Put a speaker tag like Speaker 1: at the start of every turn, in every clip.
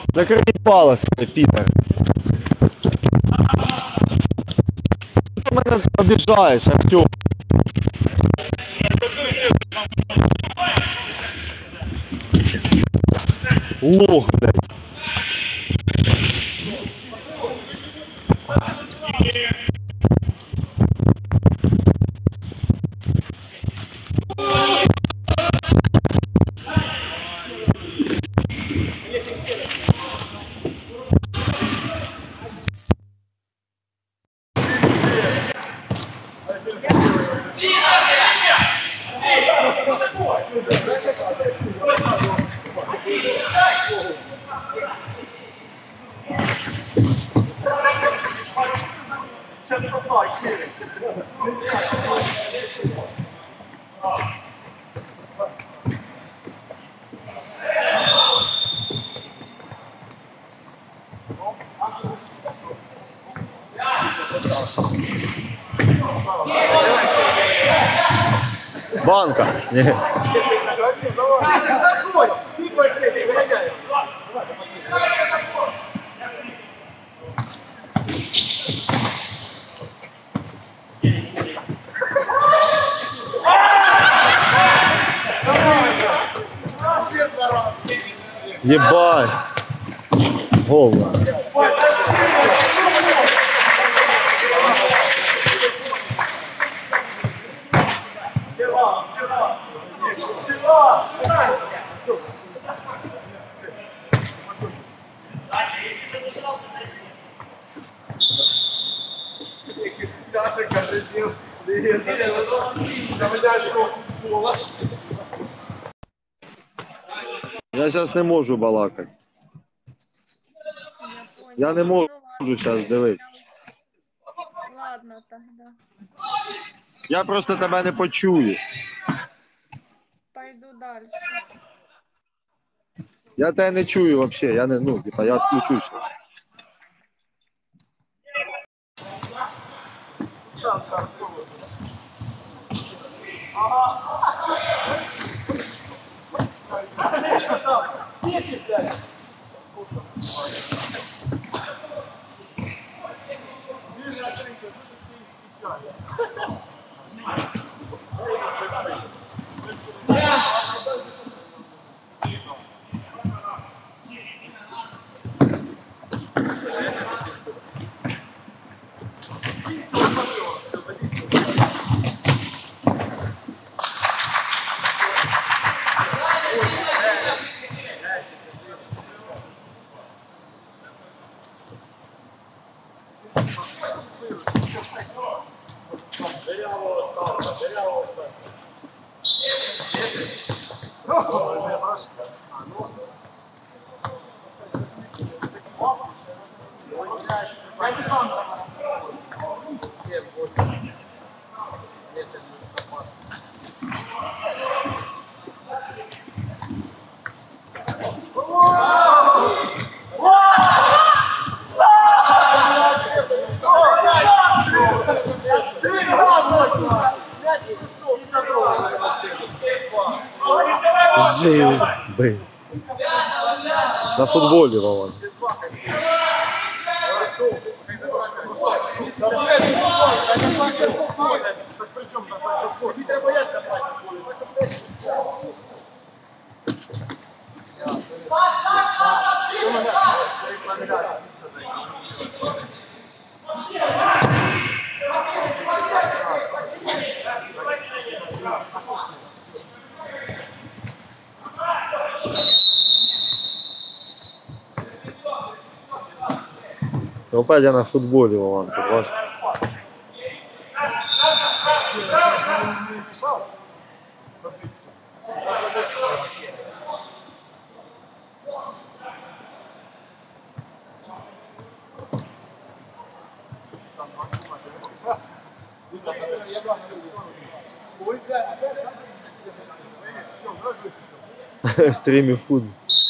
Speaker 1: Закрий палець, Пітер. Ти мене обіжаєш, Артем. Лох, блядь. Банка. Ні. Ебать. Гол. Я зараз не можу балакати. Я не можу зараз дивитися.
Speaker 2: Ладно, тогда.
Speaker 1: Я просто тебе не почую.
Speaker 2: Пойду дальше.
Speaker 1: Я тебе не чую вообще. Я не, ну, типа, я відключуся. Жиби. На футболі, Вован. Опять я на футболі, Вован, ти бачиш? Стрімі фут.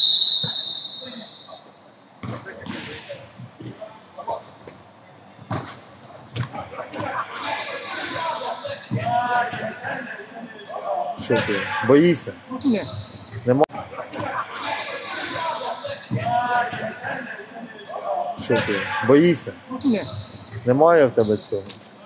Speaker 1: Що ти? Боїшся?
Speaker 3: Ні.
Speaker 1: Нема? Що ти? Боїшся?
Speaker 3: Ні.
Speaker 1: Немає в тебе цього?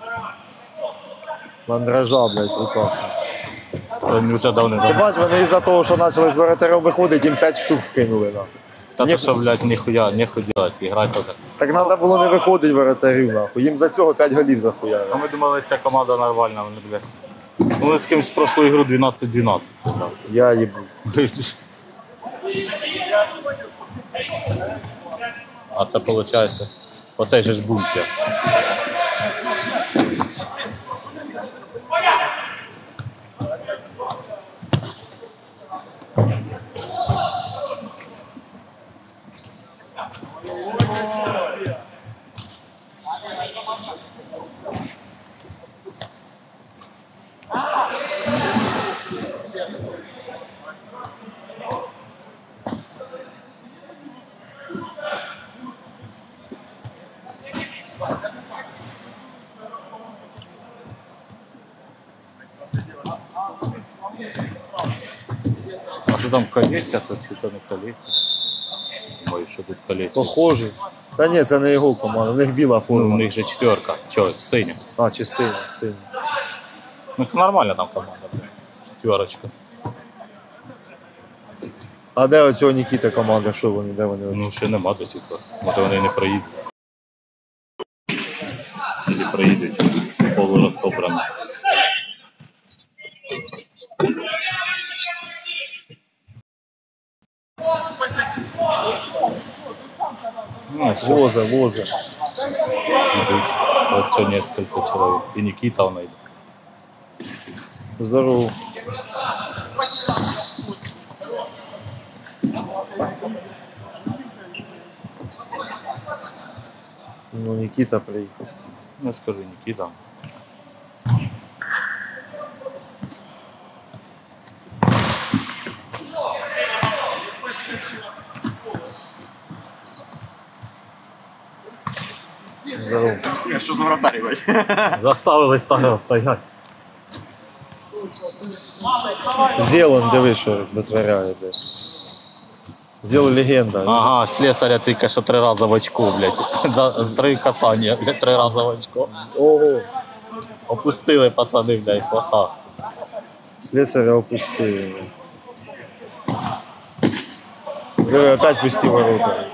Speaker 1: Мандража, блядь, в руках.
Speaker 3: Він вже давно.
Speaker 1: Ти бач, вони із-за того, що почали з воротарем виходити, їм 5 штук вкинули, нахуй.
Speaker 3: Та
Speaker 1: Ні.
Speaker 3: то що, блядь, ніхуя, нехуй делать, іграти так.
Speaker 1: Так треба було не виходити воротарю, нахуй. Їм за цього 5 голів захуяли.
Speaker 3: А ми думали, ця команда нормальна, вони, блядь. Вони з кимось в прошлу ігру 12-12 це грав.
Speaker 1: Я їбу.
Speaker 3: А це виходить, оцей же ж бункер. А що там колеса, то чи то не колеса? Ой, що тут колеса?
Speaker 1: Похожий. Та ні, це не його команда, у них біла
Speaker 3: Ну,
Speaker 1: форма.
Speaker 3: у них же четверка. Чого, синя?
Speaker 1: А, чи синя, синя.
Speaker 3: Ну, це нормальна там команда, блядь. Четверочка.
Speaker 1: А де оцього Нікіта команда, що вони, де вони?
Speaker 3: Ну, ще нема до сих пор. Може вони не проїдуть. Или проїдуть полурозсобрані. Ну, все,
Speaker 1: Воза, воза.
Speaker 3: идут. Вот все несколько человек. И Никита он идет.
Speaker 1: Здорово. Ну, Нікіта приїхав.
Speaker 3: Ну, скажи, Никита.
Speaker 1: Здорово.
Speaker 4: Що за вратарі, блядь?
Speaker 3: Заставили стоять.
Speaker 1: Зелен, диви, що витворяє, блядь. Зел легенда.
Speaker 3: Ага, слесаря тільки що 3 рази в очко, блядь. За 3 касання, блядь, 3 рази в очко.
Speaker 1: Ого.
Speaker 3: Опустили пацани, блядь, плоха.
Speaker 1: Слесаря опустили. Диви, опять пусті ворота.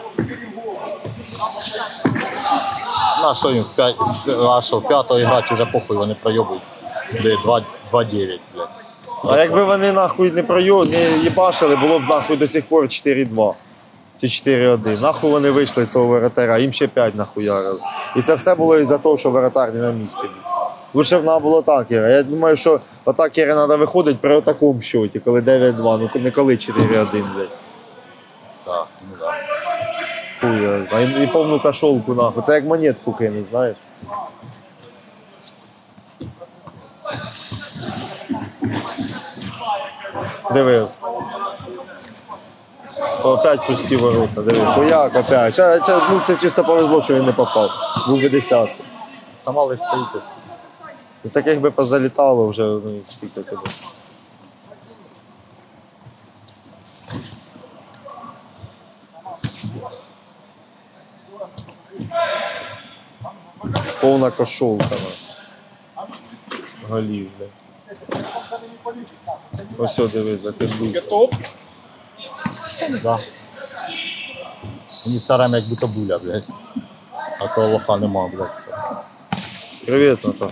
Speaker 3: На що їм в п'ятого грати вже похуй, вони пройобують. Де 2-9, блядь.
Speaker 1: А якби вони нахуй не їбашили, було б нахуй до сих пор 4-2. Чи 4-1. Нахуй вони вийшли з того воротаря, їм ще 5 нахуярили. І це все було із-за того, що воротар не на місці був. Лучше б нам було так, Іра. Я думаю, що отак Іра треба виходити при такому счеті, коли 9-2, ну не коли 4-1, блядь.
Speaker 3: Так, ну так.
Speaker 1: Хуй я знаю. І повну кашолку нахуй. Це як монетку кинуть, знаєш. Диви. Опять пусті ворота, диви. Хуяк опять. Це чисто повезло, що він не попав. Був би 10.
Speaker 3: Та малий стоїть ось.
Speaker 1: І таких би позалітало вже, ну, стільки туди. Повна кошолка. Голів, блядь. Ось сюди диви, закидуй.
Speaker 4: Топ.
Speaker 3: Да. Мені все время як будто буля, блядь. А того лоха нема, блядь.
Speaker 1: Привіт, Ната.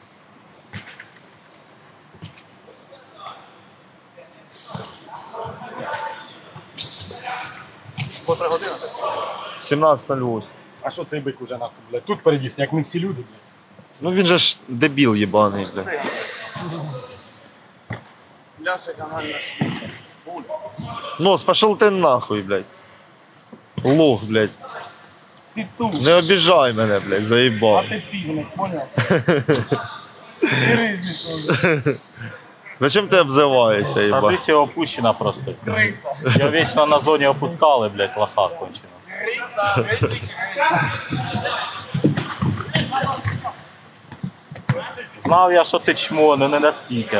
Speaker 4: По 3 години.
Speaker 1: 17:08.
Speaker 4: А що цей бик уже нахуй, блядь? Тут передівся, як ми всі люди, блядь.
Speaker 1: Ну він же ж дебіл єбаний, блядь.
Speaker 4: Ляша канальна шліха.
Speaker 1: Нос, пошел ты нахуй, блядь. Лох, блядь.
Speaker 4: Ти тут,
Speaker 1: Не обижай мене, блядь, заїбав.
Speaker 4: а ти півник, поняв? Ти рижий,
Speaker 1: Зачем ти обзиваєшся,
Speaker 3: Та
Speaker 1: їбать?
Speaker 3: життя опущена просто.
Speaker 4: криса.
Speaker 3: Я вічно на зоні опускали, блядь, лоха кончено.
Speaker 4: Криса,
Speaker 3: Знав я, що ти чмо, ну не наскільки.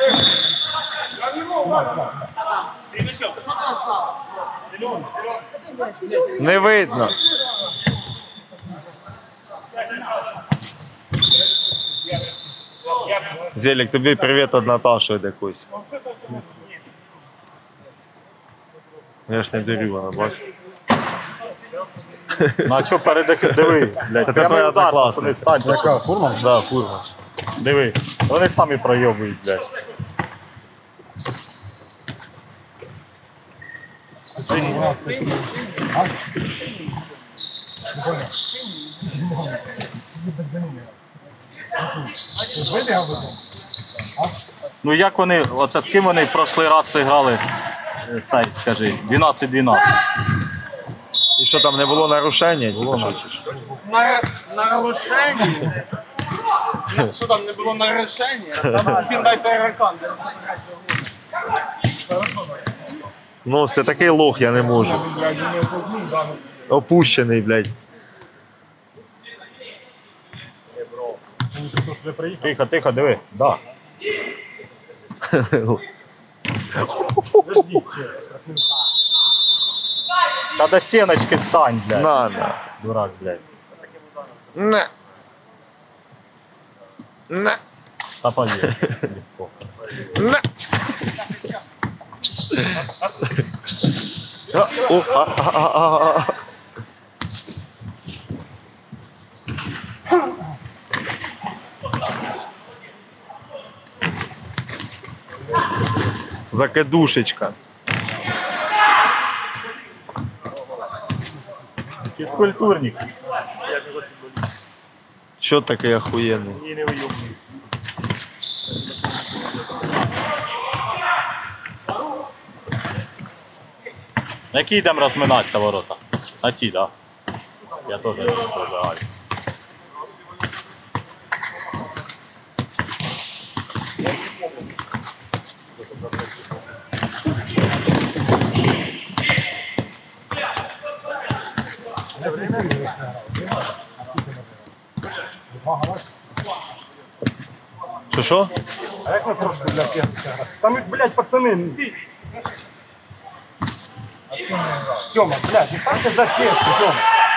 Speaker 4: Ти ну що, 500 осталось? Мільйон.
Speaker 1: Не видно. Зелік, тобі привіт від Наташі від якоїсь. Я ж не дурю, вона, бачиш.
Speaker 3: Ну а що диви, блядь,
Speaker 1: Це
Speaker 3: прямий
Speaker 1: твоя
Speaker 3: удар,
Speaker 1: однокласниця.
Speaker 3: пацани, станьте.
Speaker 4: Яка? Фурман?
Speaker 1: Да, фурман.
Speaker 3: Диви, вони самі пройобують, блядь. Ну як вони, оце з ким вони в прошлий раз грали, цей, скажи, 12-12.
Speaker 1: І що там не було нарушення?
Speaker 5: Нарушення? Що там не було нарушення? Там він дайте ракан.
Speaker 1: Ну, ти такий лох, я не можу. Опущений, блядь.
Speaker 3: Тихо, тихо, диви, да. Та до стіночки встань, блядь.
Speaker 1: На.
Speaker 3: Дурак, блядь.
Speaker 1: Не. Не.
Speaker 3: Та поїдь. Легко.
Speaker 1: Не. О. Закидушечка.
Speaker 3: Фізкультурник.
Speaker 1: Що такий охуєнний?
Speaker 3: І не уйобний. На який йдемо розминатися ворота? На ті, так? Да? Я теж забігаю.
Speaker 1: Що?
Speaker 4: А як ми прошлий, блядь, я? Там, блядь, пацани. Тьома, блядь, не ставте за сетку, Тьома.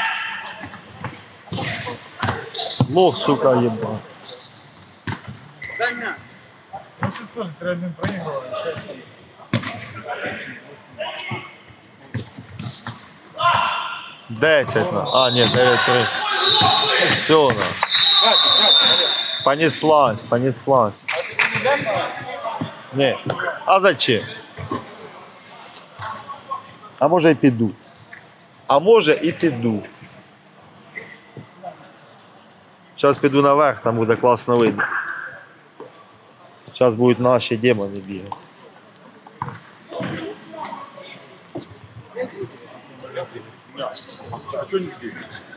Speaker 1: Лох, сука, єба.
Speaker 5: Дай м'яч.
Speaker 4: Ну тут теж 3-1 проігрували.
Speaker 1: 10 на. А, ні, 9-3. Все, на. Понеслась. Ні. А зачем? А може і піду. Зараз піду наверх, там буде класно видно. Зараз будуть наші демони бігати.
Speaker 5: А що не здесь?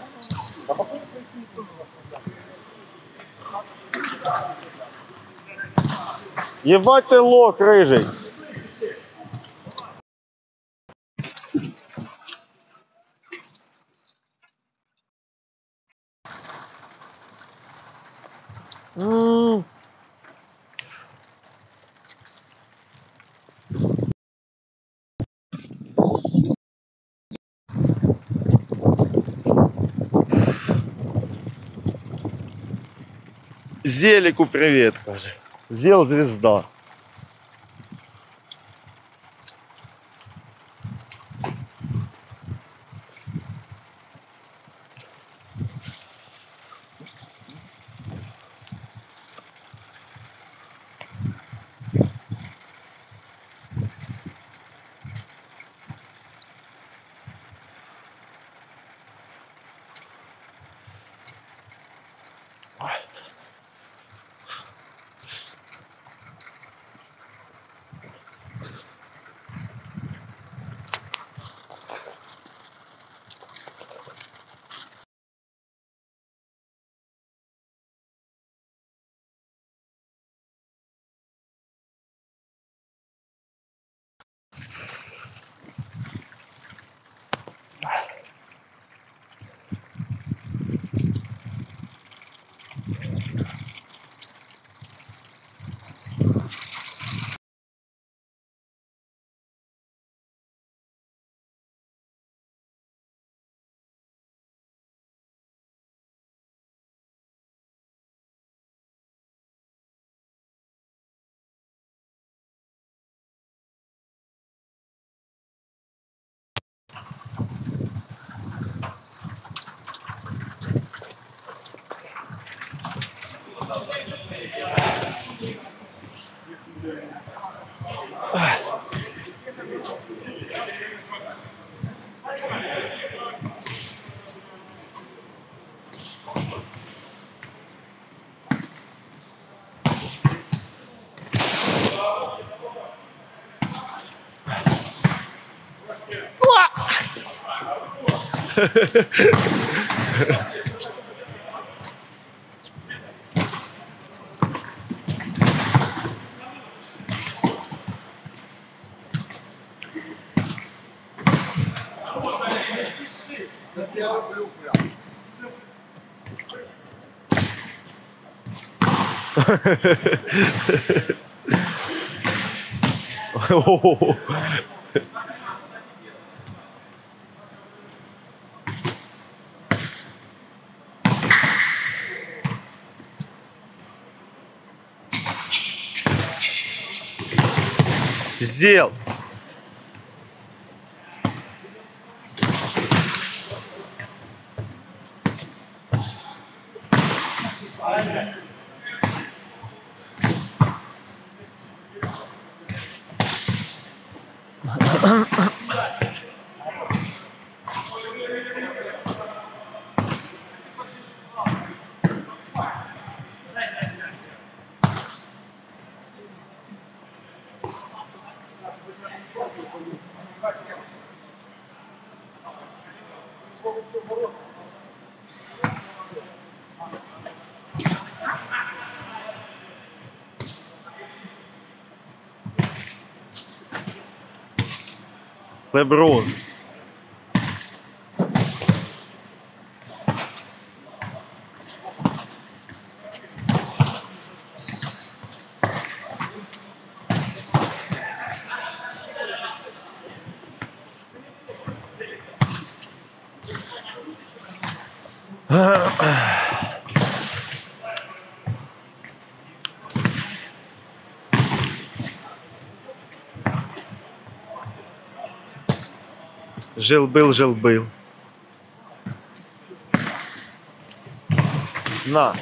Speaker 1: Єбать ти лох, рижий. Зелику привет, каже. Зел звезда. Зел. Леброн. Жил-был. На.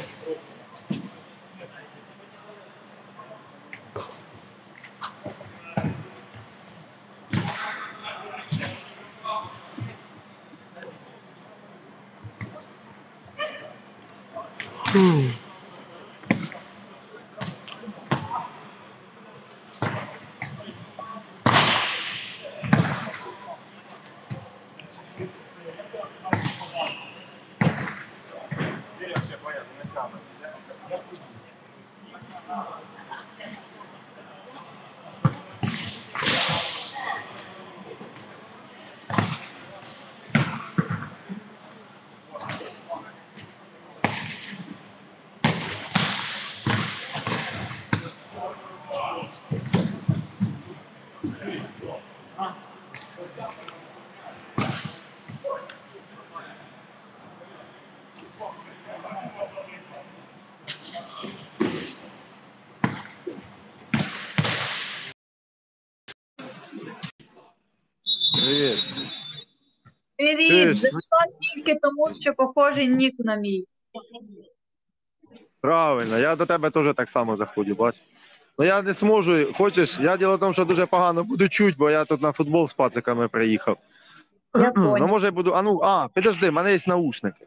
Speaker 1: Привіт.
Speaker 6: Привіт,
Speaker 1: Чуєш?
Speaker 6: зайшла тільки тому, що похожий нік на мій.
Speaker 1: Правильно, я до тебе теж так само заходжу, бач. Ну я не зможу, хочеш, я діло в тому, що дуже погано буду чуть, бо я тут на футбол з пациками приїхав.
Speaker 6: Я
Speaker 1: Ну,
Speaker 6: поняла.
Speaker 1: може я буду, підожди, в мене є наушники.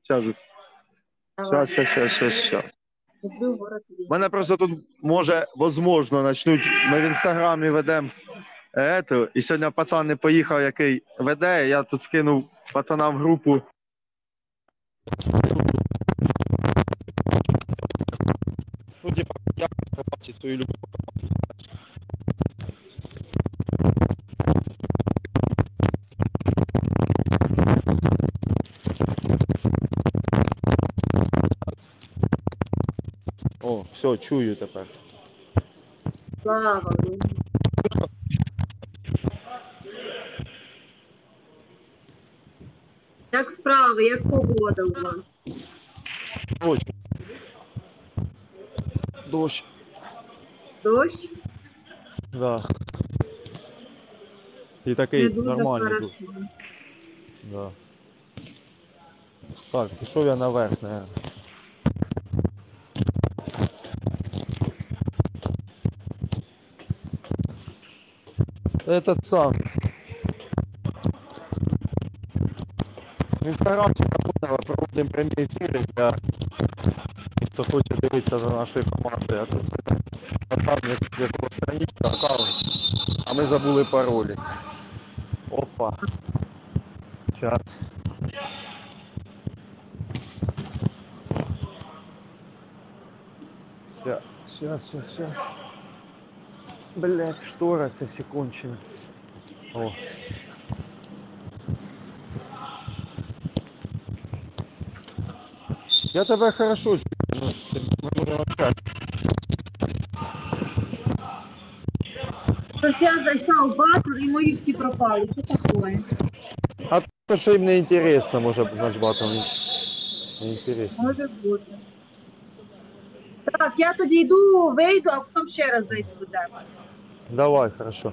Speaker 1: Щас.
Speaker 6: Люблю город
Speaker 1: У
Speaker 6: Вінниці.
Speaker 1: мене просто тут, може, возможно, почнуть, ми в інстаграмі ведемо і сьогодні пацан не поїхав, який веде, я тут скинув пацанам в групу. Ну, типа, як побачити свою любов. О, все, чую тепер.
Speaker 6: Слава Богу. Як справи, як погода у вас?
Speaker 1: Дощ.
Speaker 6: Дощ?
Speaker 1: Да. І
Speaker 6: Не
Speaker 1: такий
Speaker 6: дуже
Speaker 1: нормальний душ.
Speaker 6: хорошо.
Speaker 1: Да. Так, пішов я наверх, наверное. Этот сам. Інстаграм Сінгапура проводимо прямі ефіри для тих, хто хоче дивитися за нашою командою. А тут там якого страничка, аккаунт, а ми забули паролі. Опа. Час. Сейчас. Блять, штора, це все кончено. О. Я тебе хорошо чую, ну, ми можемо общатися.
Speaker 6: Щось я зайшла в батл і мої всі пропали. Що таке?
Speaker 1: А то, що їм не інтересно, може, значить, батом не інтересно.
Speaker 6: Може бути. Так, я тоді йду, вийду, а потім ще раз зайду до тебе.
Speaker 1: Давай, хорошо.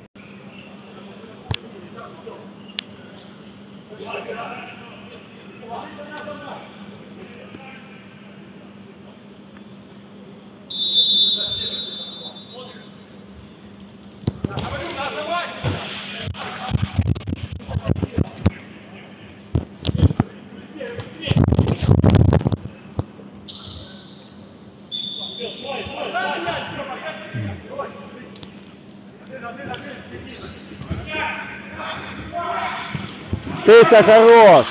Speaker 1: Петя, хорош!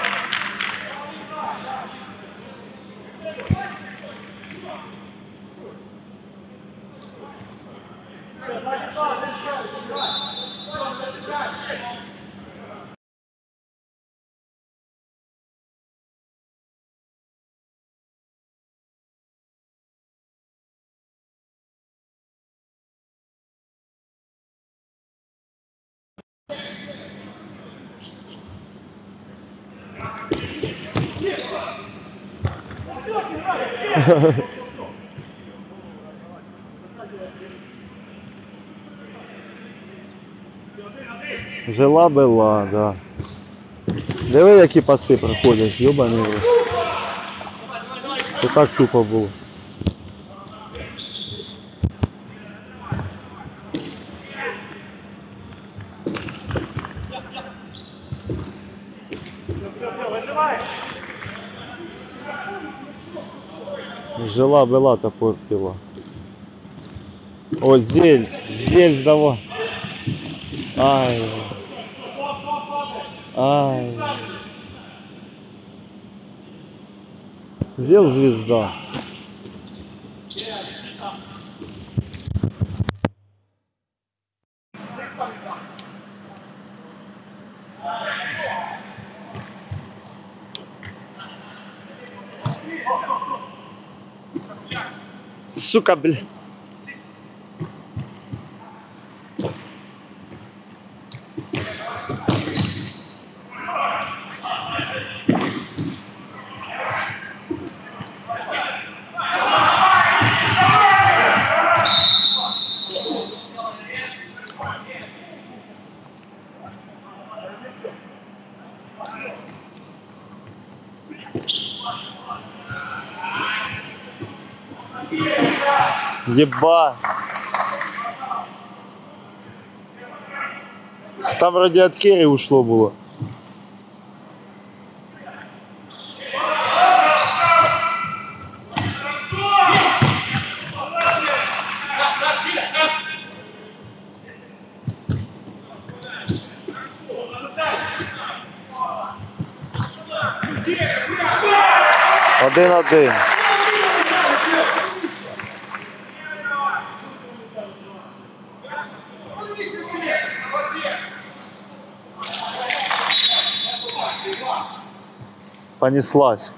Speaker 1: Жила-была, да. Диви, які паси проходять, йобаний рот. Це так тупо було. Жила-была, топор пила. О, Зельц давай. Ай. Ай. Зел звезда. Сука, бля. Еба. Там вроде от Керри ушло было. Один-один. Понеслась.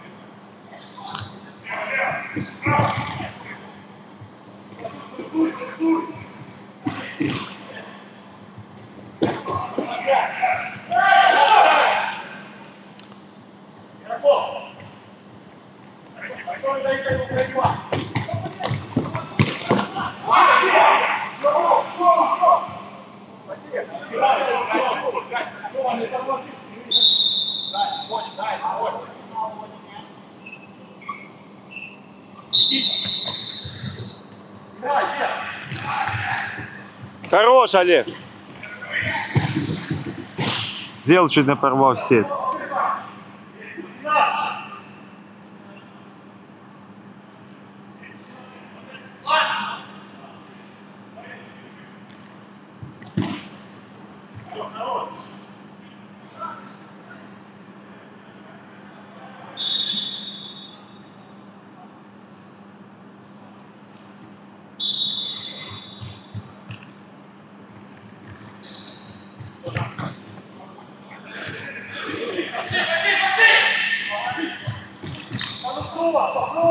Speaker 1: Хорош, Олег. Зел чуть не порвав сеть.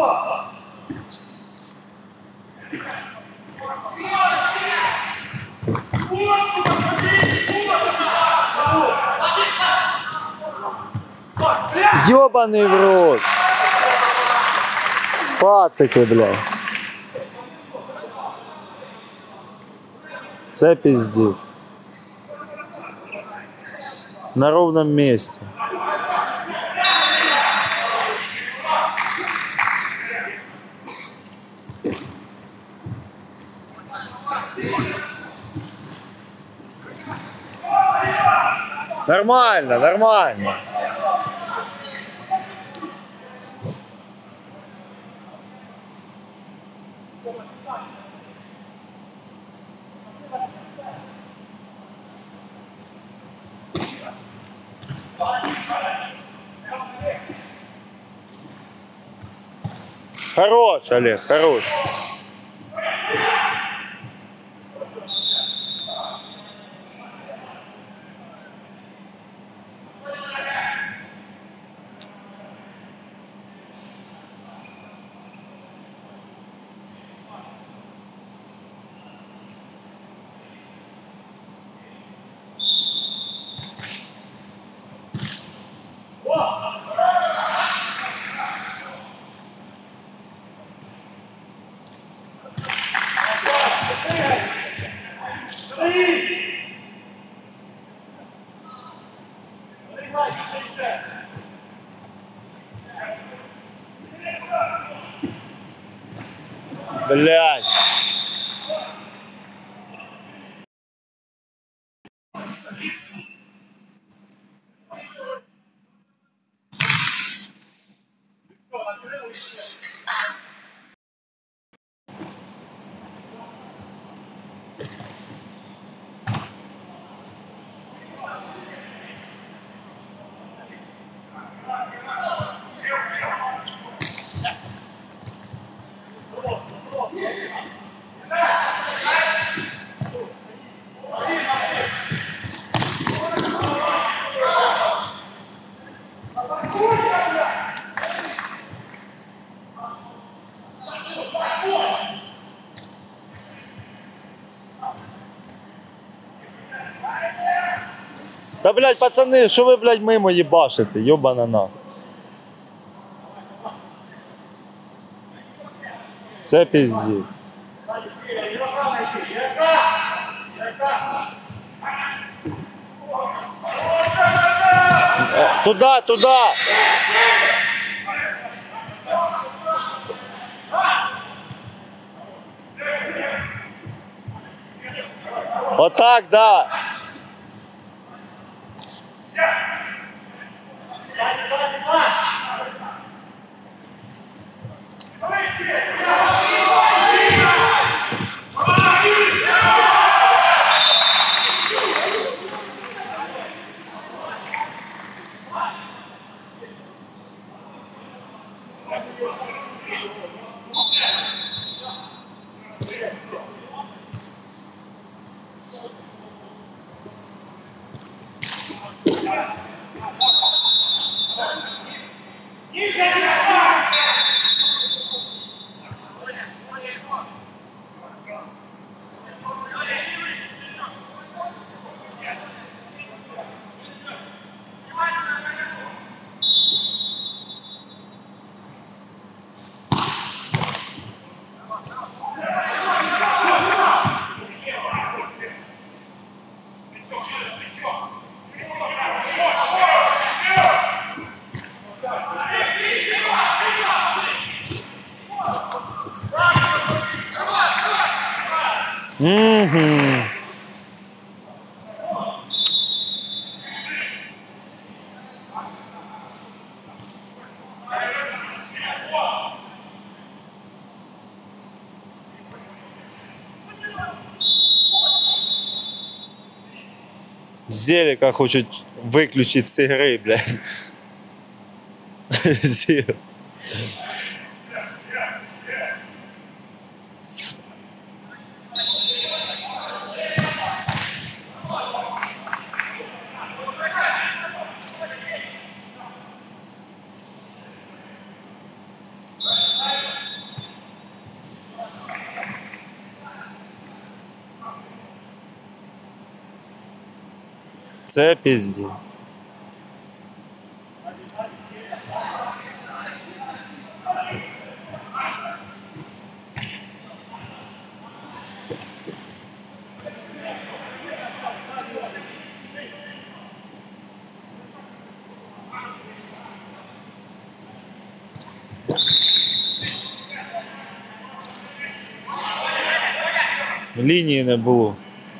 Speaker 1: Ёбаний в рот. Пацики, блядь. Це пиздец. На ровном месте. Нормально, нормально. Хорош, Олег, хорош. Блядь. Та, блядь, пацани, що ви, блядь, мимо їбашите? Йобана нахуй. Це пиздец. Туда, туда. Отак, да. Угу. Зелика хочуть виключити з ігри, блядь. Зелик. Це пізді. Лінії не було.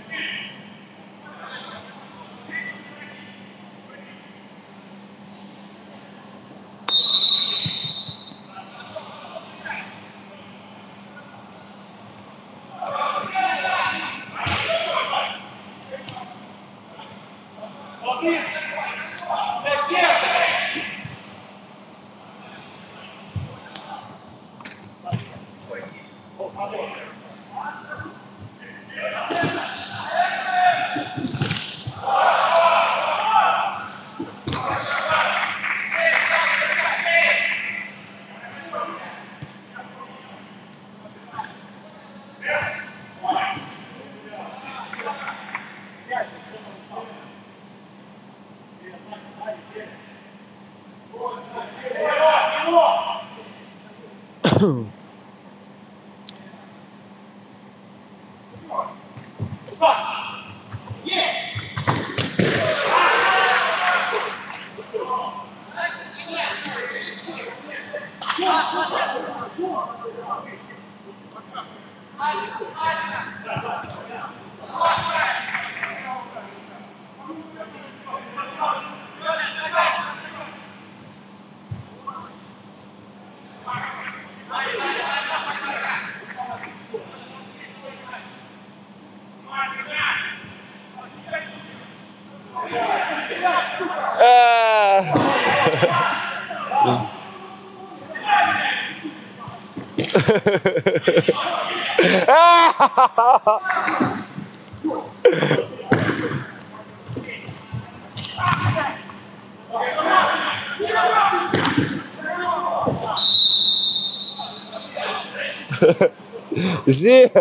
Speaker 1: Зел.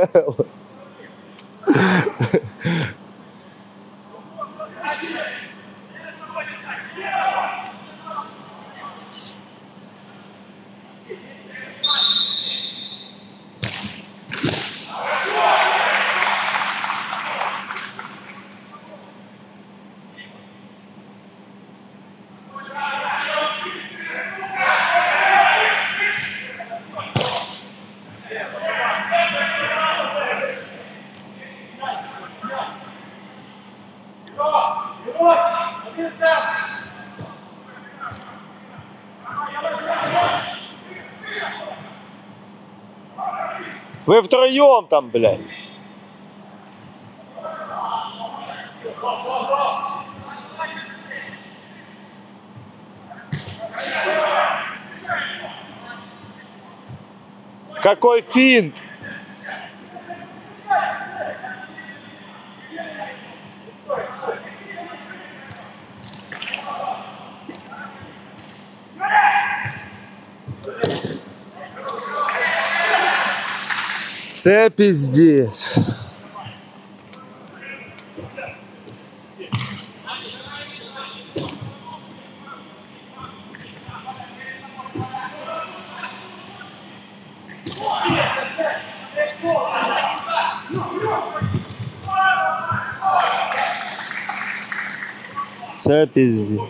Speaker 1: Вы втроем там, блядь. Какой финт? Це пиздец. Це пиздец.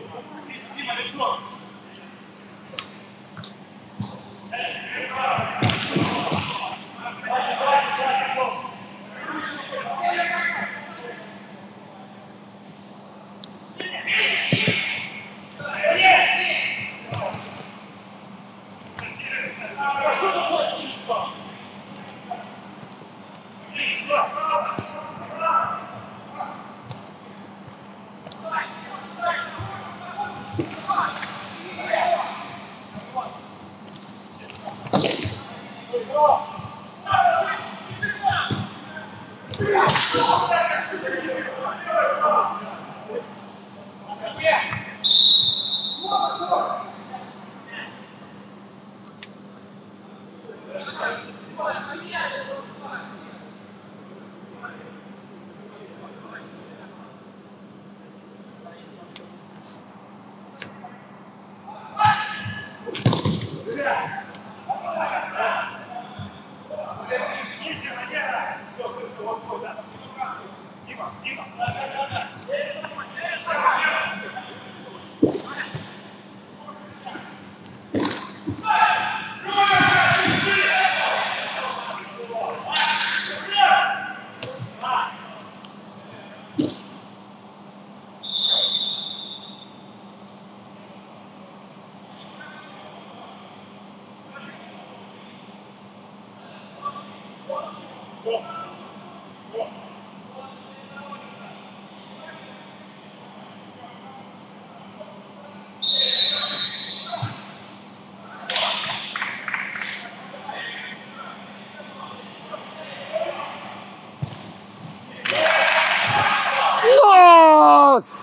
Speaker 1: Нос!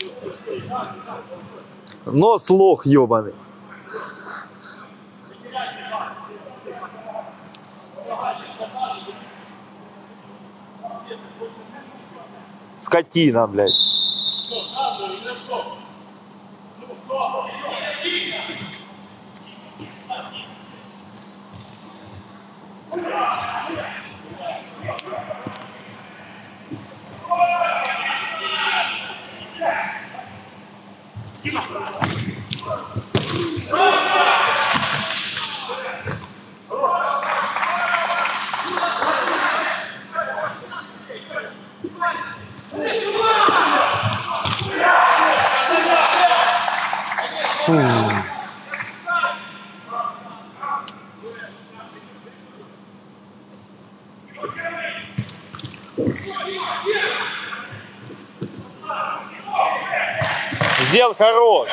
Speaker 1: Нос лох ёбаный. Скотина, блядь. Сделал хорош.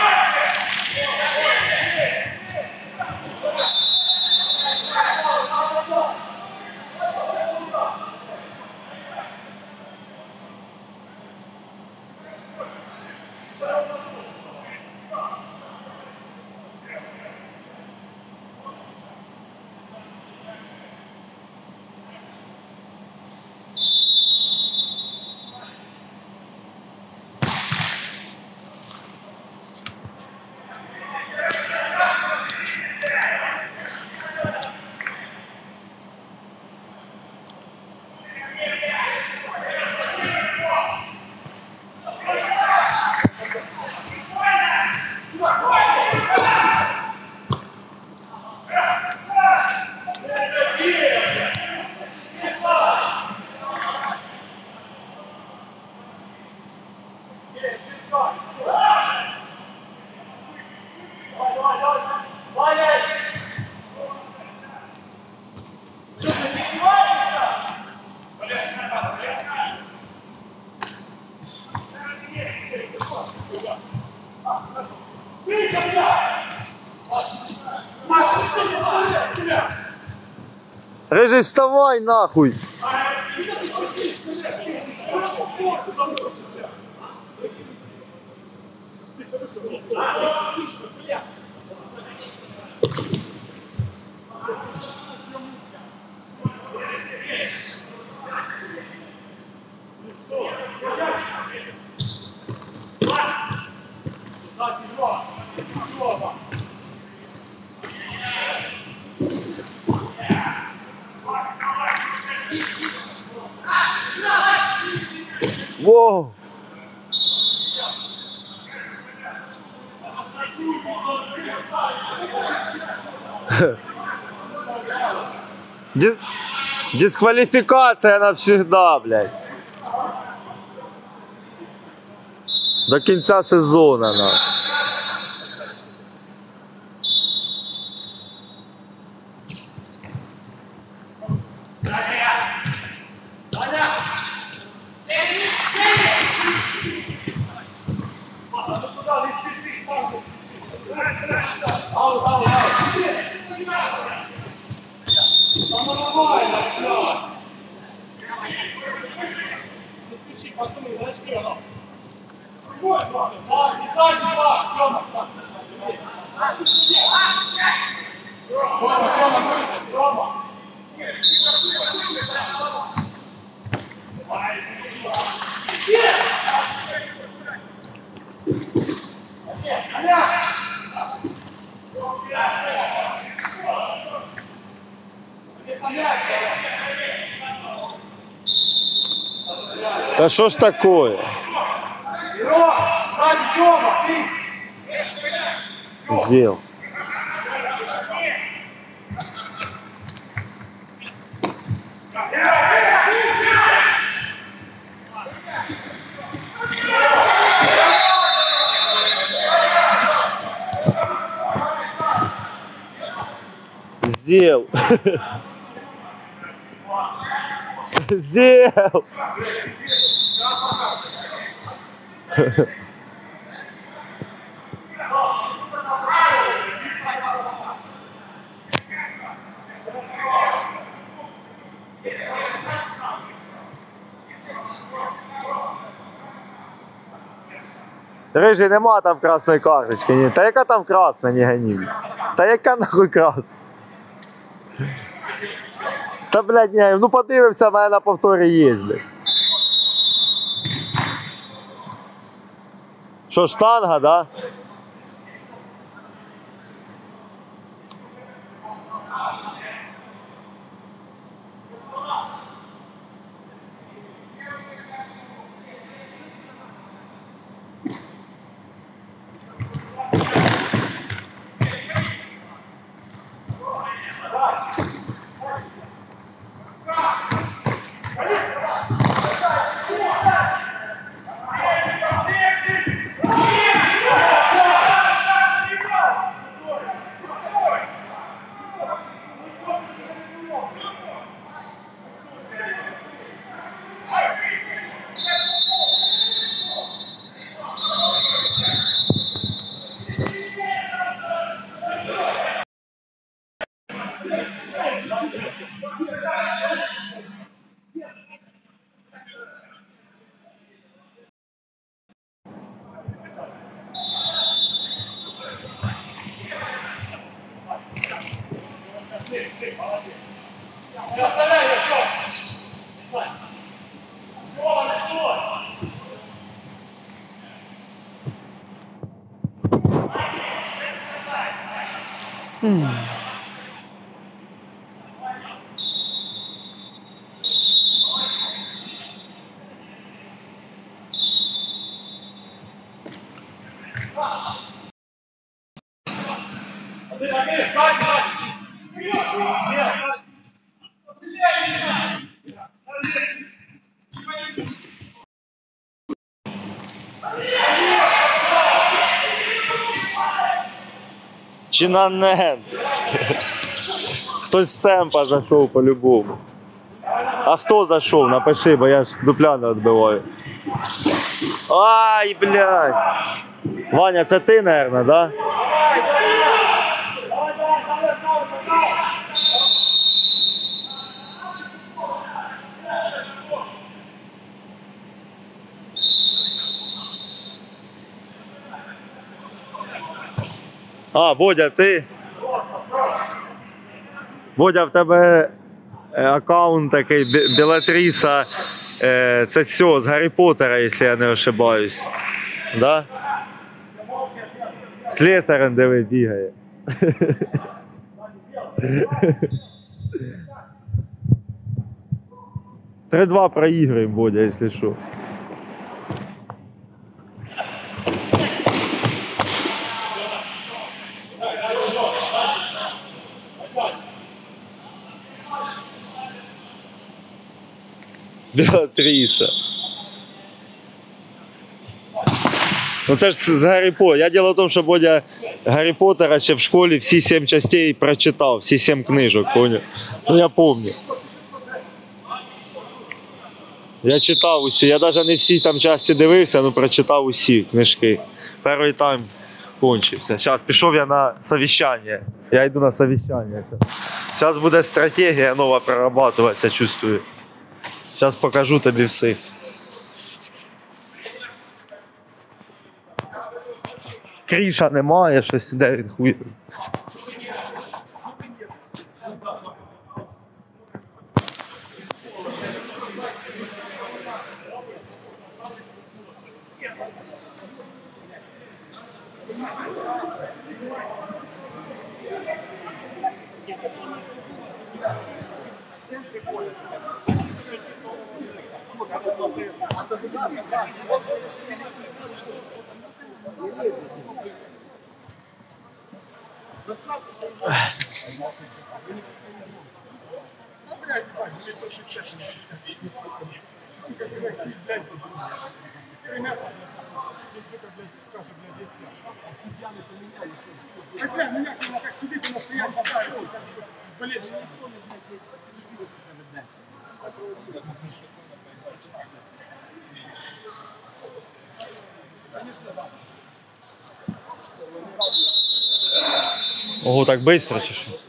Speaker 1: Рыжий, вставай нахуй! Воу! Дисквалификация навсегда, блядь. До кінця сезону, нахуй. Та що ж такое? Сделал. Сделал. Сделал. Рижий, нема там красної карточки. Ні. Та яка там красна, не гані. Та яка нахуй красна? Та, блядь, ні, ну подивимося, в мене на повторі є, блядь. Що, штанга, да? Чинанен. Хтось з темпа зайшов по-любому. А хто зайшов? Напиши, бо я ж дупля не відбиваю. Ай, блядь. Ваня, це ти, наверное, да? А, Бодя, ти? Бодя, в тебе аккаунт такий, Белатріса, це все, з Гаррі Поттера, якщо я не ошибаюсь. Да? Слесарем, диви, бігає. Три-два проіграємо, Бодя, якщо що. Белатріса. Ну це ж з Гаррі Поттера. Я діло в тому, що Бодя Гаррі Поттера ще в школі всі 7 частей прочитав, всі 7 книжок, поняв? Ну я пам'ятаю. Я читав усі, я навіть не всі там часті дивився, але прочитав усі книжки. Перший тайм кончився. Зараз пішов я на совіщання. Я йду на совіщання. Зараз буде стратегія нова прорабатуватися, чувствую. Зараз покажу тобі всіх. Кріша немає, щось де він хуй. Ого, так швидко чи що?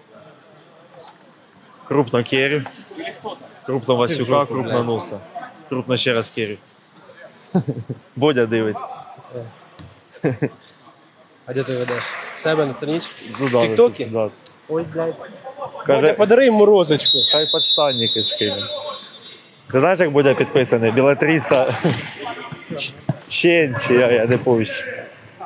Speaker 1: Крупно Керрі. Крупно Васюка, крупно Носа. Крупно ще раз Керрі. Бодя дивиться.
Speaker 7: А де ти ведеш? Себе на страничці?
Speaker 1: Ну, да,
Speaker 7: Тіктокі?
Speaker 1: да.
Speaker 7: Ой, блядь.
Speaker 1: Каже,
Speaker 7: Подари йому розочку.
Speaker 1: хай подштанники скине. Ти знаєш, як Бодя підписаний? Білатриса Чен, чи я не пам'ятаю.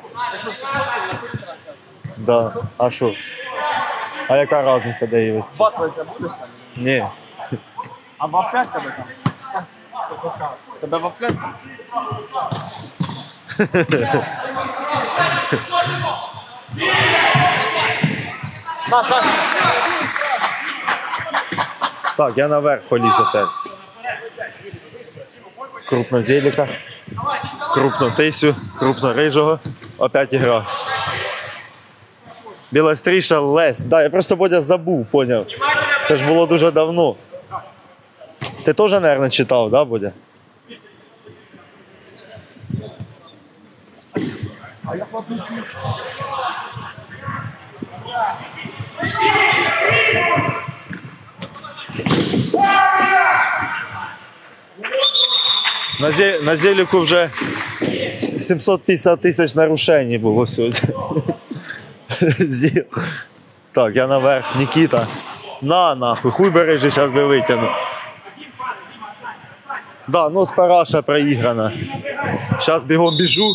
Speaker 1: Да. А що? А яка різниця, де її вести?
Speaker 5: Батваться будеш там?
Speaker 1: Ні.
Speaker 5: А вафлять тебе там? Тебе вафлять? На, Саша.
Speaker 1: Так, я наверх поліз опять. Крупно Зеліка, крупно Тисю, крупно Рижого. Опять ігра. Біла стріша, Лесь. Да, я просто, Бодя, забув, поняв. Це ж було дуже давно. Ти теж, мабуть, читав, да, Бодя? На Зеліку вже 750 тисяч нарушень було сьогодні. Так, я наверх, Нікіта. На, нахуй, хуй бережи, зараз би витягну. Да, ну з параша проіграна. Зараз бігом біжу.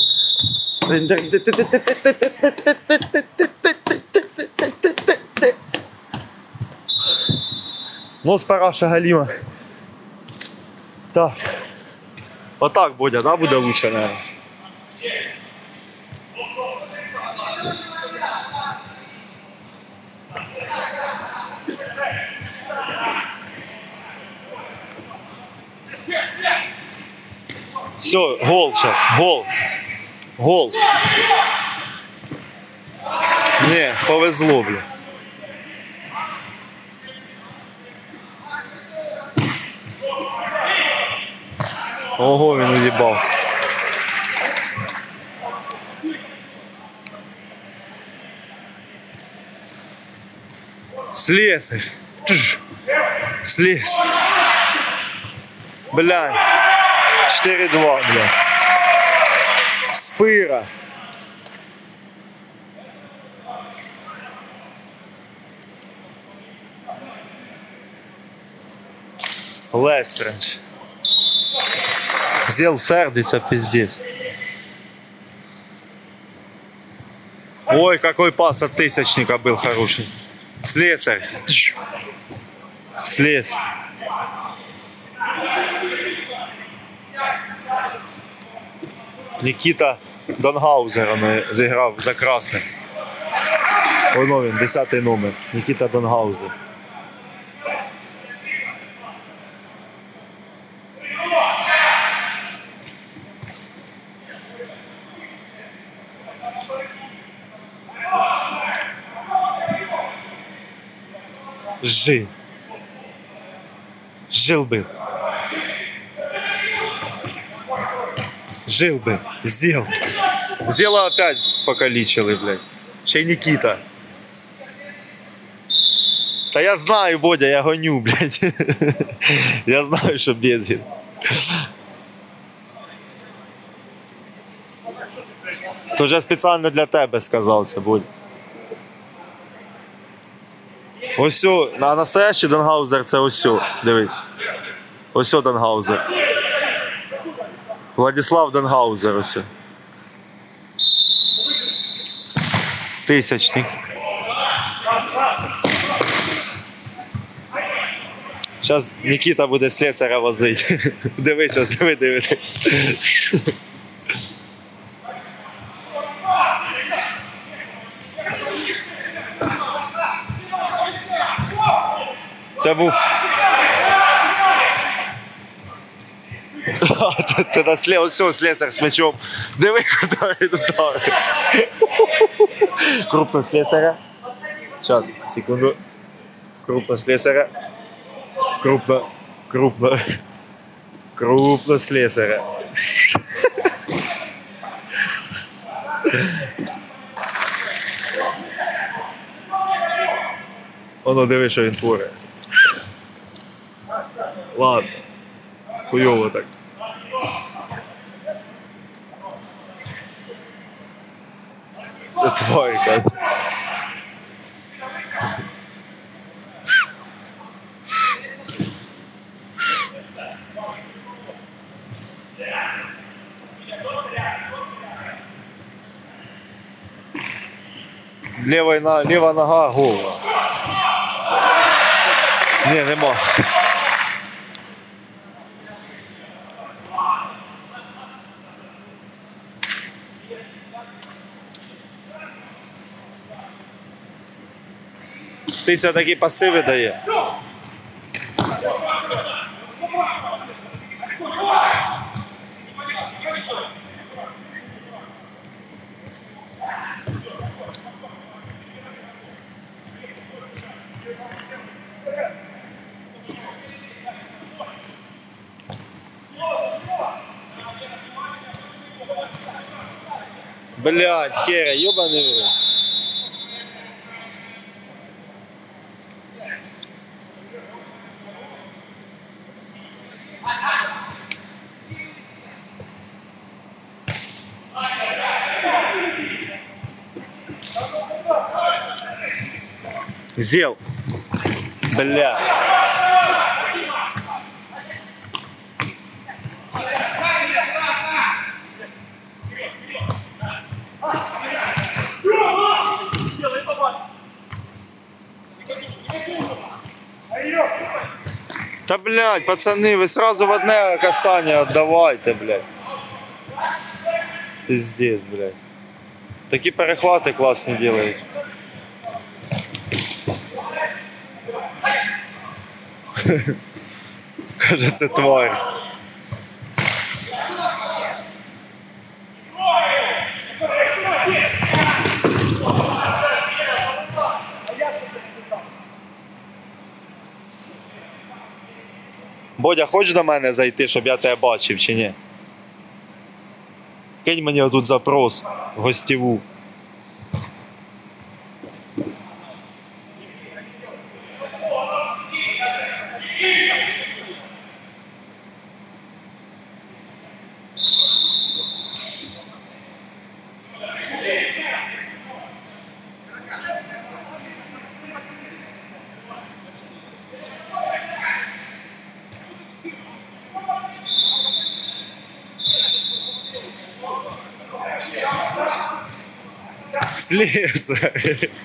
Speaker 1: Ну з параша Галіма. Так. Отак, Бодя, да, буде лучше, наверное. Все, гол сейчас, гол. Гол. Не, повезло, бля. Ого, він уїбав. Слесарь. Слесарь. Бля. 4-2, бля. Спира. Лестрендж. Зел сердится, пиздец. Ой, какой пас от Тысячника был хороший. Слесарь. Слесарь. Нікіта Донгаузер зіграв за красних. Воно він, 10-й номер. Нікіта Донгаузер. Жил. Жил был. Жил бы. Сделал. Сделал опять покалечили, блядь. Ще й Нікіта. Та я знаю, Бодя, я гоню, блядь. Я знаю, що Безгін. То вже спеціально для тебе сказав це, Бодя. Ось, а настоящий Донгаузер це ось, дивись. Ось Донгаузер. Владислав Донгаузер ось. Тисячник. Зараз Нікіта буде слесаря возити. Диви, зараз, диви. Це був. Ти на ось слесар з м'ячом. Диви, куди він ударив. Крупно слесаря. Сейчас, секунду. Крупно слесаря. Крупно слесаря. Воно диви, що він творить. Ладно. Хуйово так. Це тварь, каже. Ліва нога гола. Ні, нема. Ти це такі пасиви дає. Блядь, Керя, ёбаный в рот. Зел. Бля. Та, блядь, пацаны, вы сразу в одне касание отдавайте, блядь. Пиздец, блядь. Такі перехвати класні делають. Каже, це тварь. Бодя, хочеш до мене зайти, щоб я тебе бачив, чи ні? Кинь мені отут запрос в гостєву. Слесарь.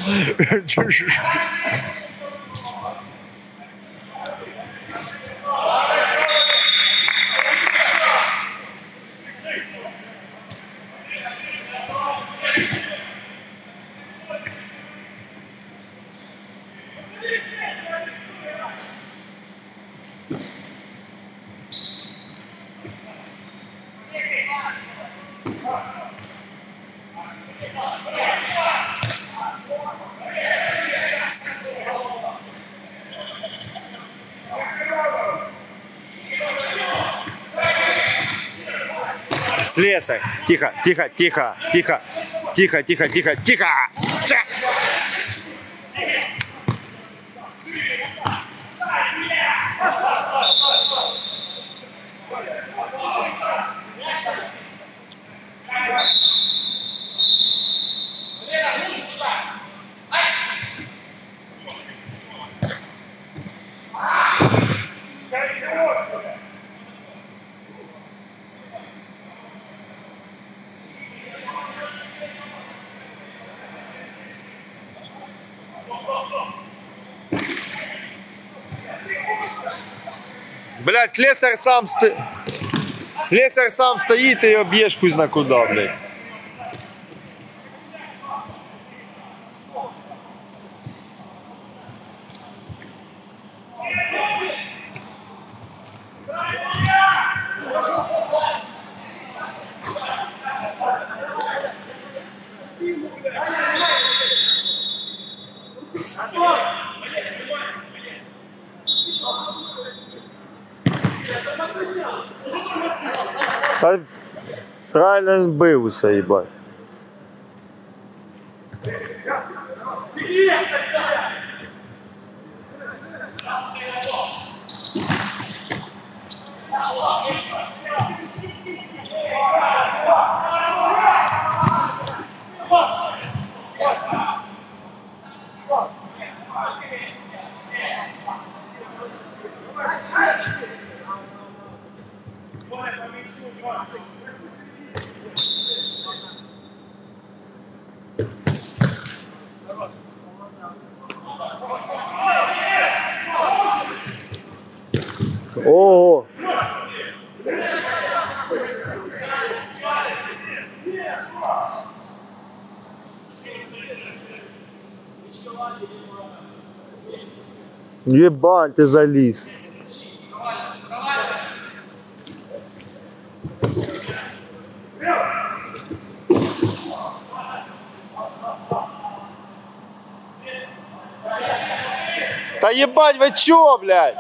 Speaker 1: Слесарь. Тихо, тихо, тихо, тихо. Тихо, тихо, тихо, тихо. Ча! Блядь, слесар сам стоїть, ти його б'єш хуй зна куди, блядь. Та правильно він бився, їбать. Ого! Єбать, ти заліз. Та єбать, ви чо, блядь?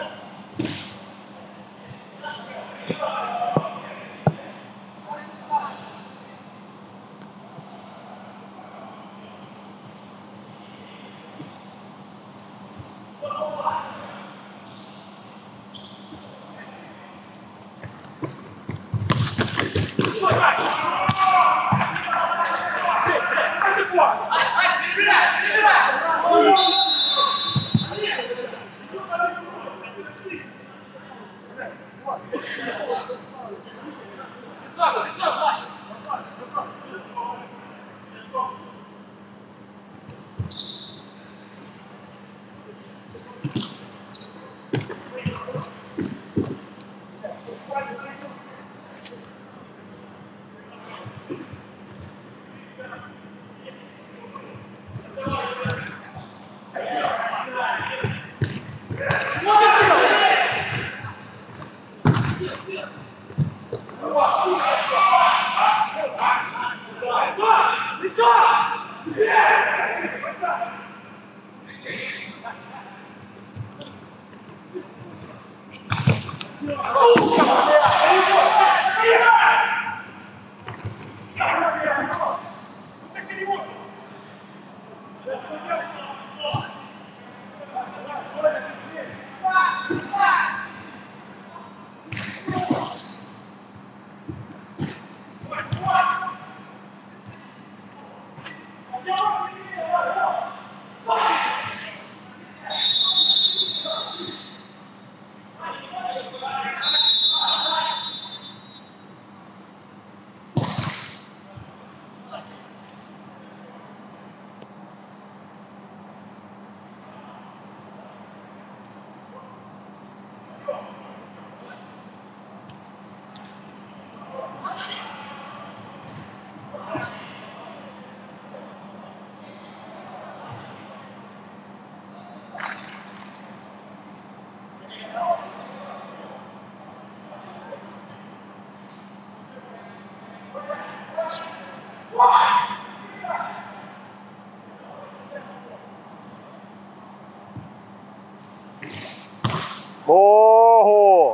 Speaker 1: Ого!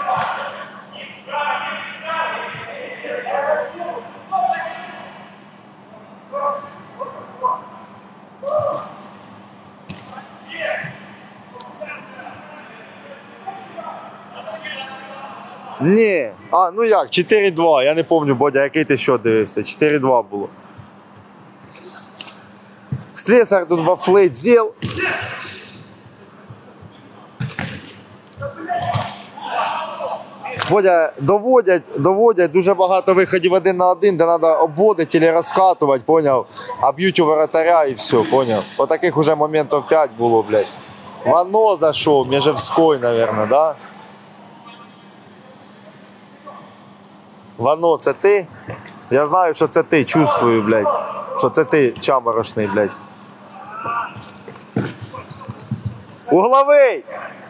Speaker 1: Ні. А, ну як, 4-2. Я не пам'ятаю, Бодя, який ти що дивився. 4-2 було. Слесар тут вафлить з'їв. Бодя, доводять дуже багато виходів 1 на 1, де треба обводити або розкатувати, поняв? А б'ють у воротаря і все, поняв? Отаких уже моментів 5 було, блядь. Вано зайшов, Межевський, наверное, да? Вано, це ти? Я знаю, що це ти, чувствую, блядь. Що це ти чаморошний, блядь. Угловий!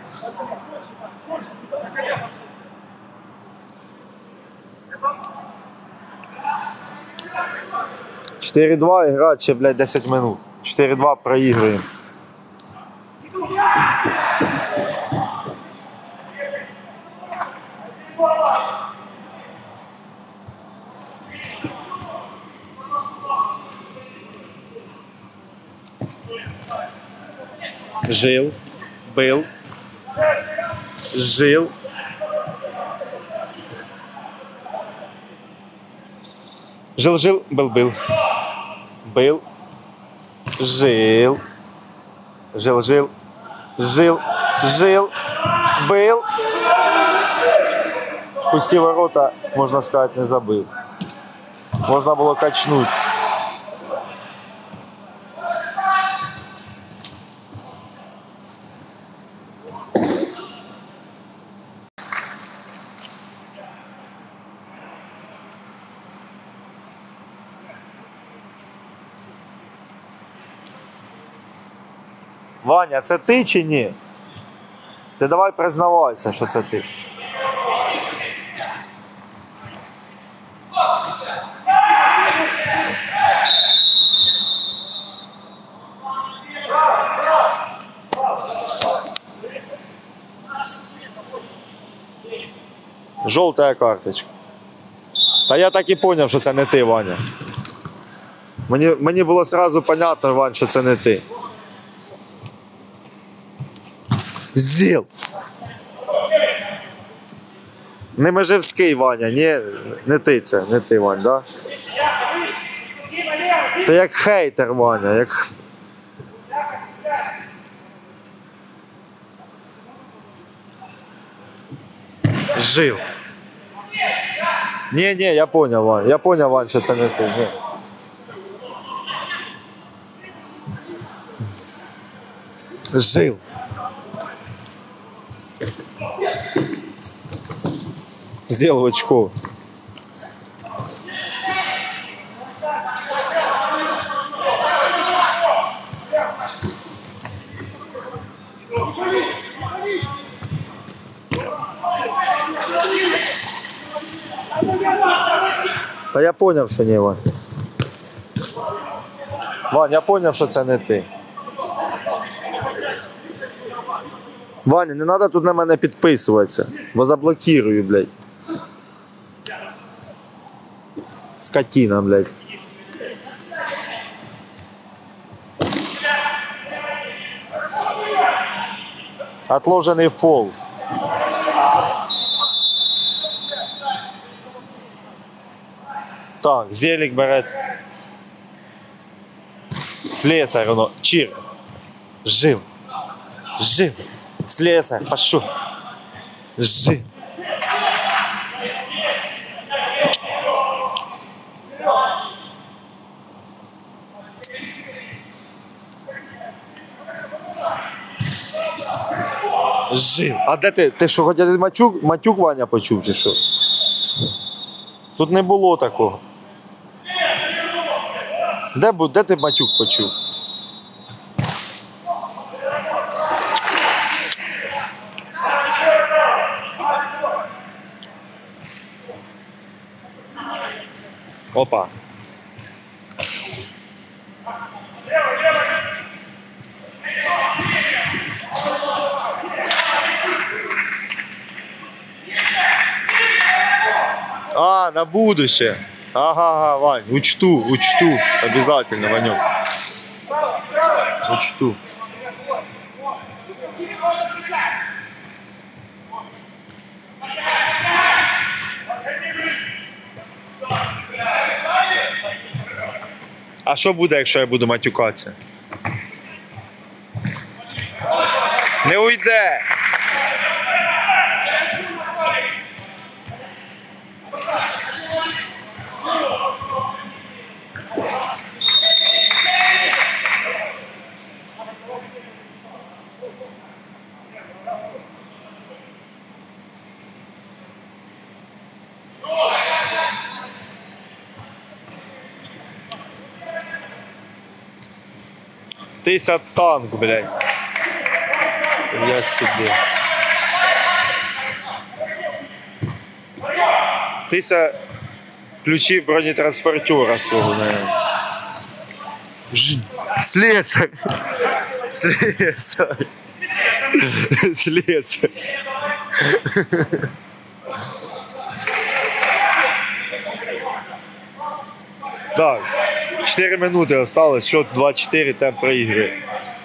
Speaker 1: — 4-2 грати ще, блядь, 10 минут. 4-2 проігруємо. Жил, был, жил. Жил-жил, был-был. Был, жил, жил-жил, жил, жил, был. Пусті ворота, можна сказати, не забив. Можна було качнути. Ваня, це ти чи ні? Ти давай признавайся, що це ти. Жовта карточка. Та я так і зрозумів, що це не ти, Ваня. Мені було одразу зрозуміло, Вань, що це не ти. Зіл. Не Межевський, Ваня, ні, не ти це, не ти, Вань, да? Ти як хейтер, Ваня, як... Жив. Ні, я поняв, Вань, Вань, що це не ти, ні. Жив. Сделал очко. Та я поняв, що ні, Вань. Вань, я поняв, що це не ти. Ваня, не треба тут на мене підписуватися, бо заблокирую, блядь. Скотина, блядь. Отложенный фол. Так, Зелік бере. Слесар, воно. Чир. Жив. Жив. Слесар, пошел. Жив. Жив. А де ти? Ти що, хоч один матюк Ваня почув чи що? Тут не було такого. Де ти матюк почув? Опа. А, на будущее. Ага, Вань, учту. Обязательно, Ванек. Учту. А що буде, якщо я буду матюкатися? Не уйде! Тися танк, блядь. Я собі. Тися включив бронетранспортера свого, наверное. Слесарь. Слесарь. Слесарь. Так, 4 минути осталось, счет 2-4, темп проигрывает.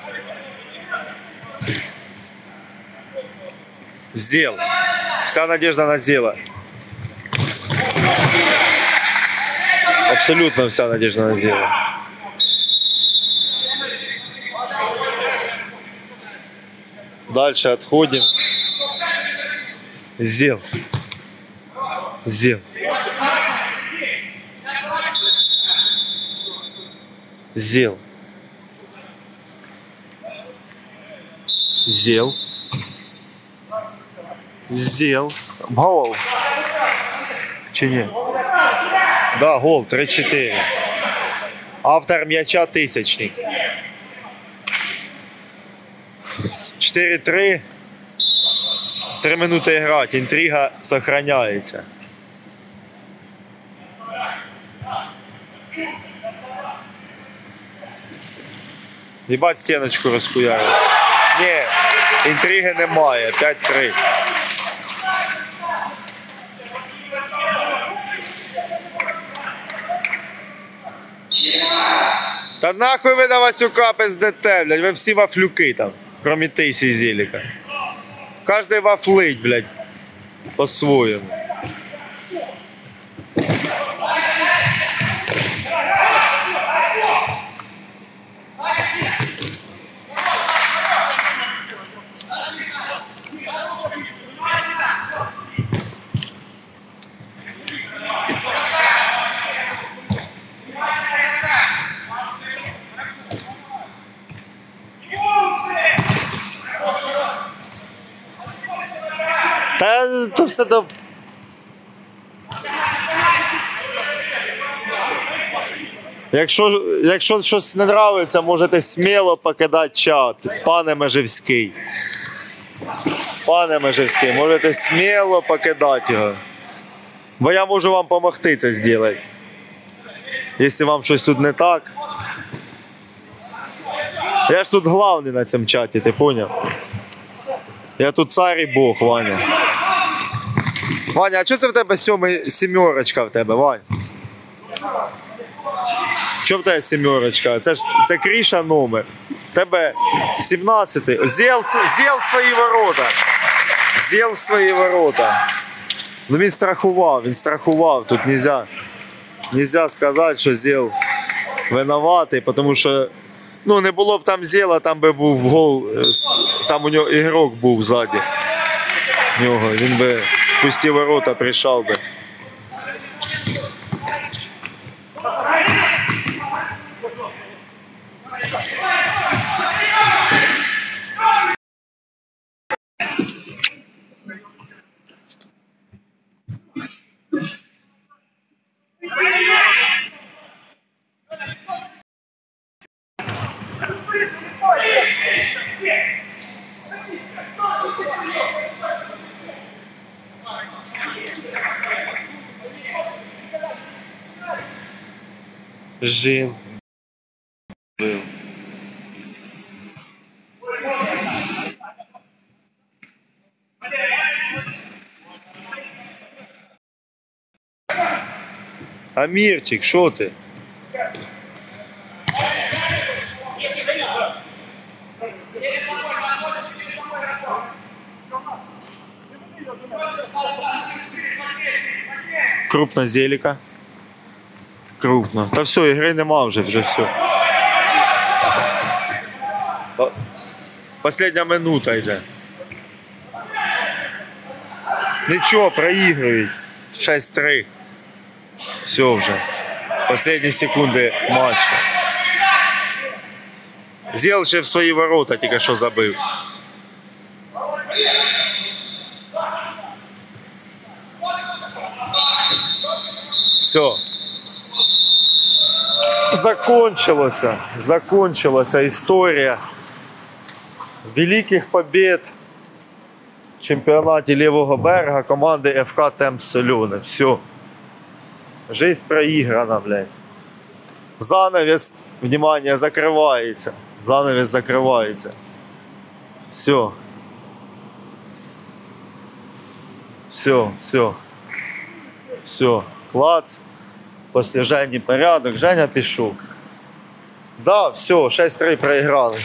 Speaker 1: Сделал. Вся надежда на Зела. Абсолютно вся надежда на Зела. Дальше отходим. Зел. Зел. Зел. Зел. Зел. Гол. Чи ні? Да, гол, 3-4. Автор м'яча Тисячник. 4-3. 3 минути грати. Інтрига сохраняється. Єбать, стіночку розхуярив. Ні, інтриги немає. 5-3. Та нахуй ви на Васюка пиздете, блядь, ви всі вафлюки там, кроме Тисі і Зеліка. Кожний вафлить, блядь, по-своєму. Та то все до... Якщо щось не нравиться, можете сміло покидати чат. Пане Межівський. Пане Межівський, можете сміло покидати його. Бо я можу вам допомогти це зробити. Якщо вам щось тут не так. Я ж тут главний на цьому чаті, ти поняв? Я тут цар і Бог, Ваня. Ваня, а чого це в тебе сімерочка в тебе, Вань? Чого в тебе сімерочка? Це Кріша номер. В тебе 17-й. З'їл свої ворота. З'їл свої ворота. Ну він страхував. Тут нельзя сказати, що З'їл винуватий, тому що ну, не було б там Зєла, там би був гол, там у нього ігрок був ззаді. Нього. Він би в пусті ворота прийшов би. Жін. Был. Амірчик, що ти? Крупно Зеліка. Крупно. Та все, ігри нема вже все. Последня минута йде. Нічого, проігрують. 6-3. Все вже. Последні секунди матчу. Зєл ще в свої ворота тільки що забив. Все. Закончилася історія великих побед в чемпіонаті Лівого берега команди ФК Темп Солюни. Все. Жизнь проіграна, блядь. Занавес, внимание, закривається. Занавес закривається. Все. Все. Клац. Після Жені порядок. Женя пішов. Да, все, 6-3 проіграли.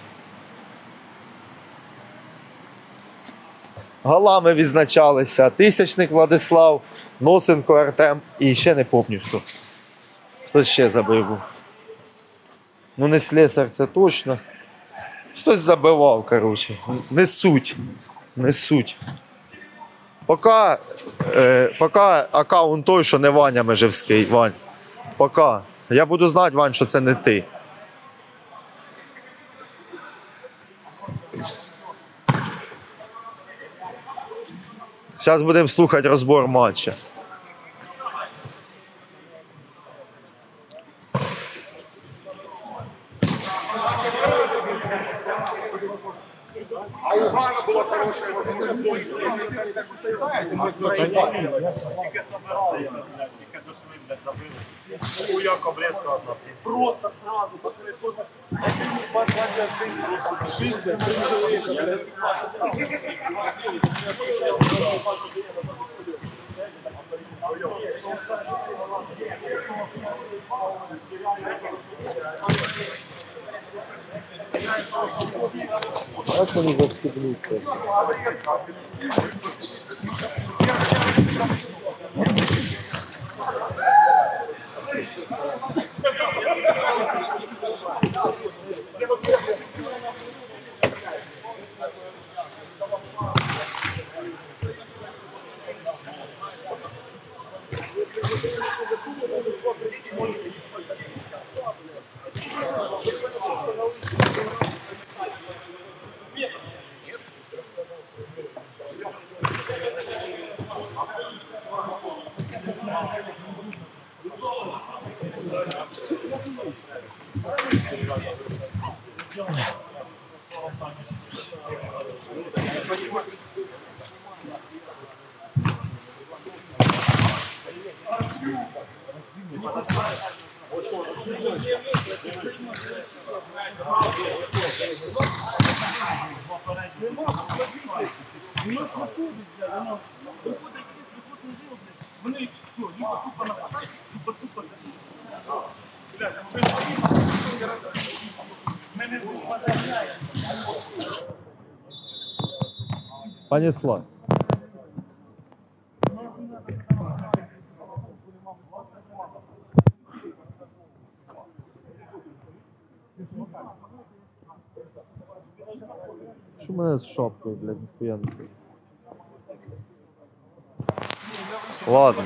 Speaker 1: Голами відзначалися. Тисячник Владислав, Носенко Артем і ще не пам'ятаю хто. Хто ще забив був? Ну не Слесар, це точно. Хтось забивав, коротше. Не суть. Поки аккаунт той, що не Ваня Межевський, Вань. Поки. Я буду знати, Вань, що це не ти. Зараз будемо слухати розбор матча.
Speaker 5: Просто сразу, пацаны, тоже.
Speaker 7: Як вони заступнуться?
Speaker 1: Понесла. Що мене з шапкою, блядь, ніхуя не пив. Ладно.